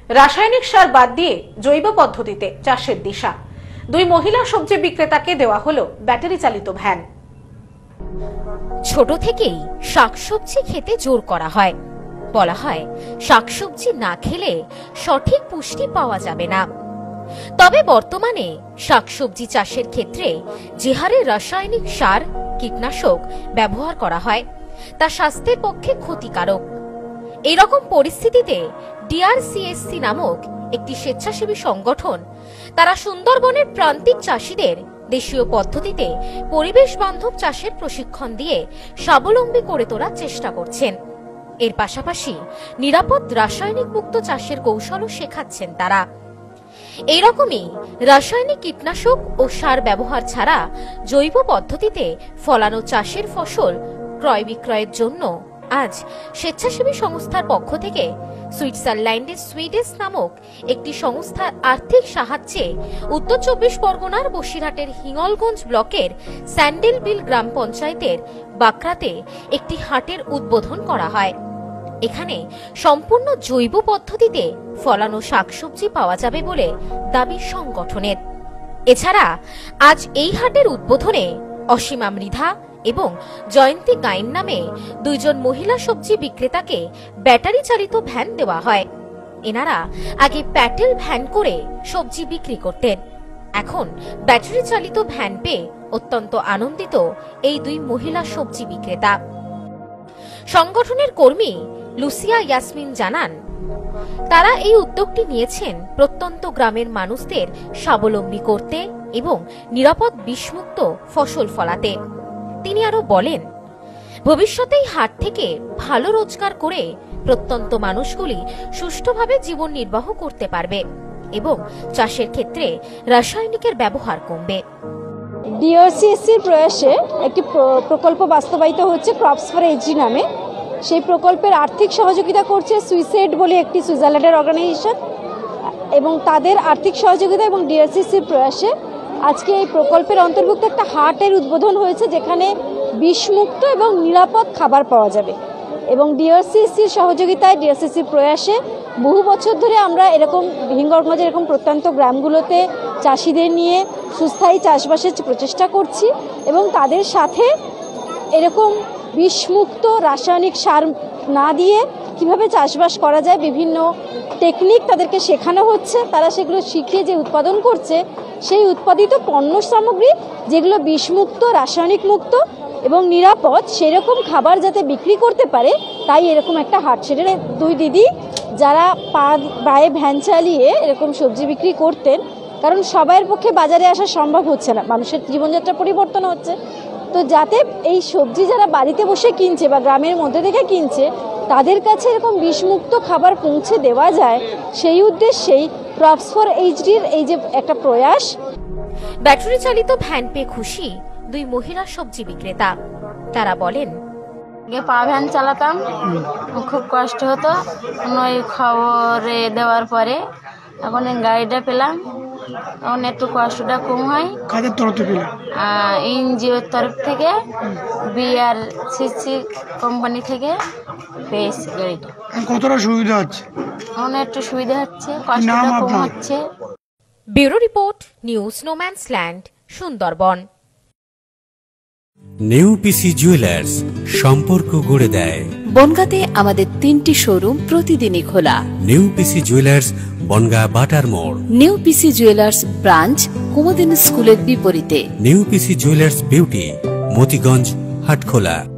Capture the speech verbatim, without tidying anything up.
রাসায়নিক সার বাদ দিয়ে জৈব পদ্ধতিতে চাষের দিশা। দুই মহিলা সবজি বিক্রেতাকে দেওয়া হলো ব্যাটারি চালিত ভ্যান। ছোট থেকেই শাকসবজি খেতে জোর করা হয়। বলা হয় শাকসবজি না খেলে সঠিক পুষ্টি পাওয়া যাবে না। তবে বর্তমানে শাকসবজি চাষের ক্ষেত্রে যে হারে রাসায়নিক সার, কীটনাশক ব্যবহার করা হয় তা স্বাস্থ্যের পক্ষে ক্ষতিকারক। এরকম পরিস্থিতিতে ডিআরসিএসসি নামক একটি স্বেচ্ছাসেবী সংগঠন তারা সুন্দরবনের প্রান্তিক চাষীদের দেশীয় পদ্ধতিতে পরিবেশ বান্ধব চাষের প্রশিক্ষণ দিয়ে স্বাবলম্বী করে তোলার চেষ্টা করছেন। এর পাশাপাশি নিরাপদ রাসায়নিক মুক্ত চাষের কৌশলও শেখাচ্ছেন তারা। এইরকমই রাসায়নিক কীটনাশক ও সার ব্যবহার ছাড়া জৈব পদ্ধতিতে ফলানো চাষের ফসল ক্রয় বিক্রয়ের জন্য আজ স্বেচ্ছাসেবী সংস্থার পক্ষ থেকে সুইজারল্যান্ডের সুইডেস নামক একটি সংস্থার আর্থিক সাহায্যে উত্তর চব্বিশ পরগনার বসিরহাটের হিঙ্গলগঞ্জ ব্লকের স্যান্ডেলবিল গ্রাম পঞ্চায়েতের বাকরাতে একটি হাটের উদ্বোধন করা হয়। এখানে সম্পূর্ণ জৈব পদ্ধতিতে ফলানো শাকসবজি পাওয়া যাবে বলে দাবি সংগঠনের। এছাড়া আজ এই হাটের উদ্বোধনে অসীমা মৃধা এবং জয়ন্তী গাইন নামে দুইজন মহিলা সবজি বিক্রেতাকে ব্যাটারি চালিত ভ্যান দেওয়া হয়। এনারা আগে প্যাটেল ভ্যান করে সবজি বিক্রি করতেন, এখন ব্যাটারি চালিত ভ্যান পেয়ে অত্যন্ত আনন্দিত এই দুই মহিলা সবজি বিক্রেতা। সংগঠনের কর্মী লুসিয়া ইয়াসমিন জানান, তারা এই উদ্যোগটি নিয়েছেন প্রত্যন্ত গ্রামের মানুষদের স্বাবলম্বী করতে এবং নিরাপদ বিষমুক্ত ফসল ফলাতে। তিনি আরো বলেন, ভবিষ্যতে এই হাট থেকে ভালো রোজগার করে প্রত্যন্ত মানুষগুলি সুষ্ঠুভাবে জীবন নির্বাহ করতে পারবে এবং চাষের ক্ষেত্রে রাসায়নিকের ব্যবহার কমবে। ডিআরসিএসসির প্রয়াসে একটি প্রকল্প বাস্তবায়িত হচ্ছে ক্রপস ফর এইচডি নামে। সেই প্রকল্পের আর্থিক সহযোগিতা করছে সুইসেড বলে একটি সুইজারল্যান্ডের অর্গানাইজেশন, এবং তাদের আর্থিক সহযোগিতা এবং ডিআরসিএসসির প্রয়াসে আজকে এই প্রকল্পের অন্তর্ভুক্ত একটা হাটের উদ্বোধন হয়েছে, যেখানে বিষমুক্ত এবং নিরাপদ খাবার পাওয়া যাবে। এবং ডিআরসিএসসির সহযোগিতায়, ডিআরসিএসসির প্রয়াসে বহু বছর ধরে আমরা এরকম হিঙ্গলগঞ্জের এরকম প্রত্যন্ত গ্রামগুলোতে চাষিদের নিয়ে সুস্থায়ী চাষবাসের প্রচেষ্টা করছি এবং তাদের সাথে এরকম বিষমুক্ত রাসায়নিক সার না দিয়ে কিভাবে চাষবাস করা যায় বিভিন্ন টেকনিক তাদেরকে শেখানো হচ্ছে। তারা সেগুলো শিখে যে উৎপাদন করছে, সেই উৎপাদিত পণ্য সামগ্রী যেগুলো বিষমুক্ত, রাসায়নিক মুক্ত এবং নিরাপদ, সেরকম খাবার যাতে বিক্রি করতে পারে, তাই এরকম একটা হাট। সেটা দুই দিদি যারা পা পায়ে ভ্যান চালিয়ে এরকম সবজি বিক্রি করতেন, কারণ সবাইয়ের পক্ষে বাজারে আসা সম্ভব হচ্ছে না, মানুষের জীবনযাত্রা পরিবর্তন হচ্ছে, তো যাতে এই সবজি যারা বাড়িতে বসে কিনছে বা গ্রামের মধ্যে থেকে কিনছে তাদের কাছে এরকম বিষমুক্ত খাবার পৌঁছে দেওয়া যায়, সেই উদ্দেশ্যেই ক্রপস ফর এইচডির এই যে একটা প্রয়াস। ব্যাটারি চালিত ভ্যান পেয়ে খুশি দুই মহিলা সবজি বিক্রেতা। তারা বলেন, পা ভ্যান চালাতাম, খুব কষ্ট হতো, ওই খবরে দেওয়ার পরে এখন গাড়িটা পেলাম, এখন একটু কষ্টটা কম হয়। কাদের তরফ থেকে? এনজিওর তরফ থেকে, বিআরসিসি কোম্পানি থেকে পেয়েছি গাড়িটা। কতটা সুবিধা হচ্ছে? এখন একটু সুবিধা হচ্ছে, কষ্টটা কম হচ্ছে। Bureau report, news no man's land, Sundarban. নেউপিসি জুয়েলার্স সম্পর্ক গড়ে দেয়। বনগাঁতে আমাদের তিনটি শোরুম প্রতিদিনই খোলা। নেউপিসি জুয়েলার্স, বনগাঁ বাটার মোড়। নেউপিসি জুয়েলার্স ব্রাঞ্চ কুমুদিনী স্কুলের বিপরীতে। নেউপিসি জুয়েলার্স বিউটি, মতিগঞ্জ, হাটখোলা।